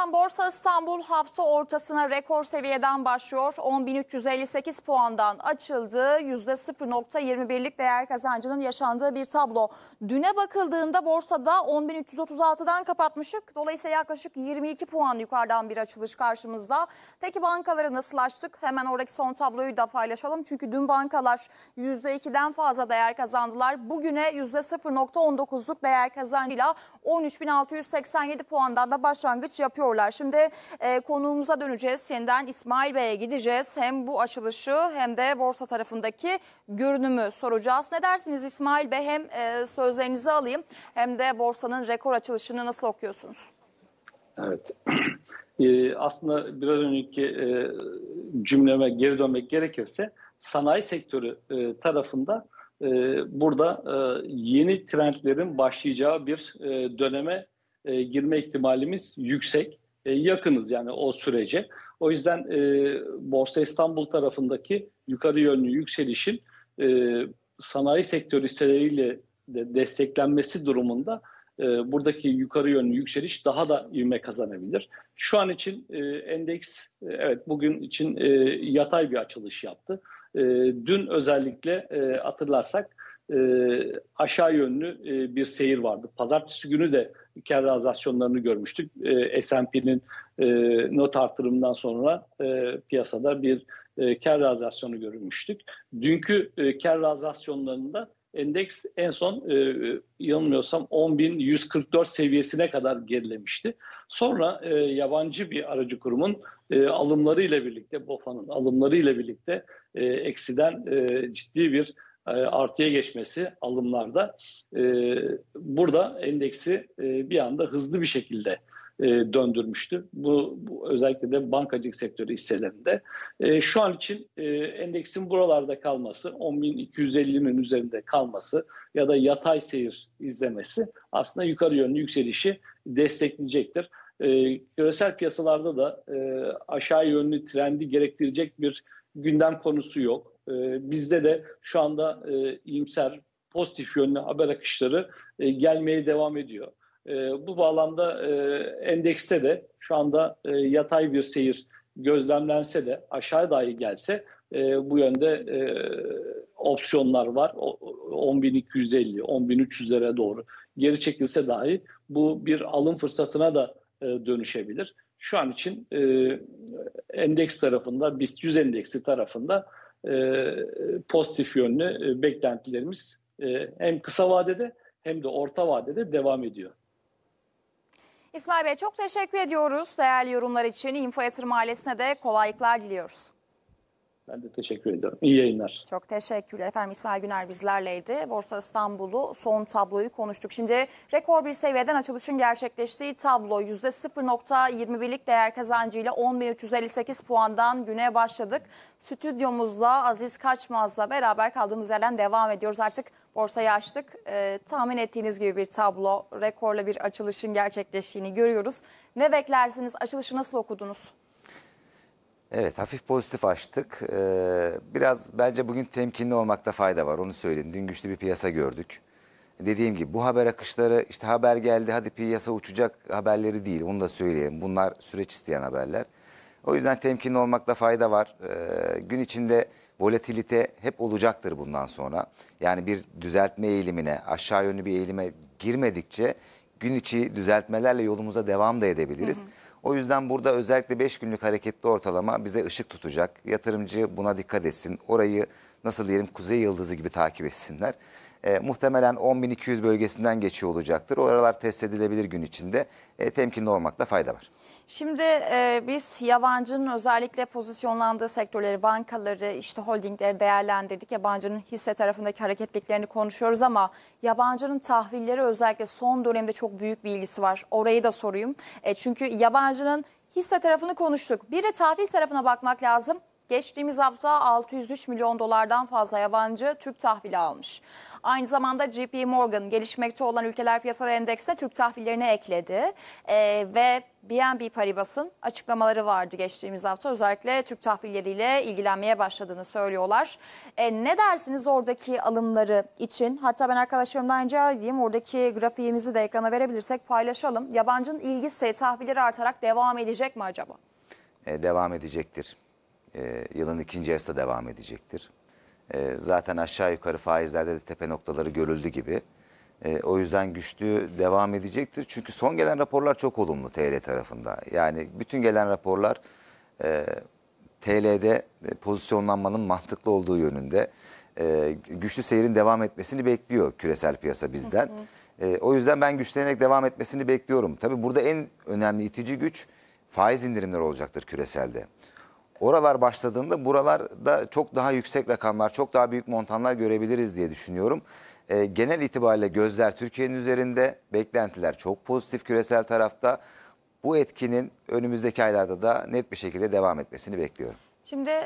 Efendim Borsa İstanbul hafta ortasına rekor seviyeden başlıyor. 10.358 puandan açıldı. %0.21'lik değer kazancının yaşandığı bir tablo. Düne bakıldığında borsada 10.336'dan kapatmışık. Dolayısıyla yaklaşık 22 puan yukarıdan bir açılış karşımızda. Peki bankaları nasıl açtık? Hemen oradaki son tabloyu da paylaşalım. Çünkü dün bankalar %2'den fazla değer kazandılar. Bugüne %0.19'luk değer kazancıyla 13.687 puandan da başlangıç yapıyorlar. Şimdi konuğumuza döneceğiz. Yeniden İsmail Bey'e gideceğiz. Hem bu açılışı hem de borsa tarafındaki görünümü soracağız. Ne dersiniz İsmail Bey? Hem sözlerinizi alayım hem de borsanın rekor açılışını nasıl okuyorsunuz? Evet. Aslında biraz önceki cümleme geri dönmek gerekirse sanayi sektörü tarafında burada yeni trendlerin başlayacağı bir döneme girme ihtimalimiz yüksek. Yakınız yani o sürece. O yüzden Borsa İstanbul tarafındaki yukarı yönlü yükselişin sanayi sektörü hisseleriyle de desteklenmesi durumunda buradaki yukarı yönlü yükseliş daha da ivme kazanabilir. Şu an için endeks evet bugün için yatay bir açılış yaptı. Dün özellikle hatırlarsak aşağı yönlü bir seyir vardı. Pazartesi günü de kar realizasyonlarını görmüştük. S&P'nin not artırımından sonra piyasada bir kar realizasyonu görmüştük. Dünkü kar realizasyonlarında endeks en son yanılmıyorsam 10.144 seviyesine kadar gerilemişti. Sonra yabancı bir aracı kurumun alımlarıyla birlikte, BOFA'nın alımlarıyla birlikte eksiden ciddi bir artıya geçmesi alımlarda burada endeksi bir anda hızlı bir şekilde döndürmüştü. Bu özellikle de bankacılık sektörü hisselerinde. Şu an için endeksin buralarda kalması, 10.250'nin üzerinde kalması ya da yatay seyir izlemesi aslında yukarı yönlü yükselişi destekleyecektir. Küresel piyasalarda da aşağı yönlü trendi gerektirecek bir gündem konusu yok. Bizde de şu anda iyimser, pozitif yönlü haber akışları gelmeye devam ediyor. Bu bağlamda endekste de şu anda yatay bir seyir gözlemlense de aşağı dahi gelse bu yönde opsiyonlar var. 10.250, 10.300'lere doğru geri çekilse dahi bu bir alım fırsatına da dönüşebilir. Şu an için endeks tarafında, BIST 100 endeksi tarafında pozitif yönlü beklentilerimiz hem kısa vadede hem de orta vadede devam ediyor. İsmail Bey çok teşekkür ediyoruz değerli yorumlar için. İnfo Yatırım ailesine de kolaylıklar diliyoruz. Ben de teşekkür ediyorum. İyi yayınlar. Çok teşekkürler efendim. İsmail Güner bizlerleydi. Borsa İstanbul'u son tabloyu konuştuk. Şimdi rekor bir seviyeden açılışın gerçekleştiği tablo %0.21'lik değer kazancıyla 10.358 puandan güne başladık. Stüdyomuzda Aziz Kaçmaz'la beraber kaldığımız yerden devam ediyoruz. Artık borsayı açtık. Tahmin ettiğiniz gibi bir tablo, rekorla bir açılışın gerçekleştiğini görüyoruz. Ne beklersiniz? Açılışı nasıl okudunuz? Evet, hafif pozitif açtık. Biraz bence bugün temkinli olmakta fayda var, onu söyleyeyim. Dün güçlü bir piyasa gördük. Dediğim gibi bu haber akışları, işte haber geldi hadi piyasa uçacak haberleri değil, onu da söyleyeyim. Bunlar süreç isteyen haberler. O yüzden temkinli olmakta fayda var. Gün içinde volatilite hep olacaktır bundan sonra. Yani bir düzeltme eğilimine, aşağı yönlü bir eğilime girmedikçe gün içi düzeltmelerle yolumuza devam da edebiliriz. O yüzden burada özellikle 5 günlük hareketli ortalama bize ışık tutacak. Yatırımcı buna dikkat etsin. Orayı nasıl diyelim kuzey yıldızı gibi takip etsinler. Muhtemelen 10.200 bölgesinden geçiyor olacaktır. Oralar test edilebilir gün içinde. Temkinli olmakta fayda var. Şimdi biz yabancının özellikle pozisyonlandığı sektörleri, bankaları, işte holdingleri değerlendirdik. Yabancının hisse tarafındaki hareketliliklerini konuşuyoruz ama yabancının tahvilleri özellikle son dönemde çok büyük bir ilgisi var. Orayı da sorayım. Çünkü yabancının hisse tarafını konuştuk. Bir de tahvil tarafına bakmak lazım. geçtiğimiz hafta 603 milyon dolardan fazla yabancı Türk tahvili almış. Aynı zamanda JP Morgan gelişmekte olan ülkeler piyasaları endeksine Türk tahvillerini ekledi. Ve BNP Paribas'ın açıklamaları vardı geçtiğimiz hafta. Özellikle Türk tahvilleriyle ilgilenmeye başladığını söylüyorlar. Ne dersiniz oradaki alımları için? Hatta ben arkadaşlarımdan rica edeyim, oradaki grafiğimizi de ekrana verebilirsek paylaşalım. Yabancının ilgisi tahvilleri artarak devam edecek mi acaba? Devam edecektir. Yılın ikinci yarısı da devam edecektir. Zaten aşağı yukarı faizlerde de tepe noktaları görüldü gibi. O yüzden güçlü devam edecektir. Çünkü son gelen raporlar çok olumlu TL tarafında. Yani bütün gelen raporlar TL'de pozisyonlanmanın mantıklı olduğu yönünde. Güçlü seyrin devam etmesini bekliyor küresel piyasa bizden. O yüzden ben güçlenerek devam etmesini bekliyorum. Tabii burada en önemli itici güç faiz indirimleri olacaktır küreselde. Oralar başladığında buralarda çok daha yüksek rakamlar, çok daha büyük montanlar görebiliriz diye düşünüyorum. Genel itibariyle gözler Türkiye'nin üzerinde, beklentiler çok pozitif küresel tarafta. Bu etkinin önümüzdeki aylarda da net bir şekilde devam etmesini bekliyorum. Şimdi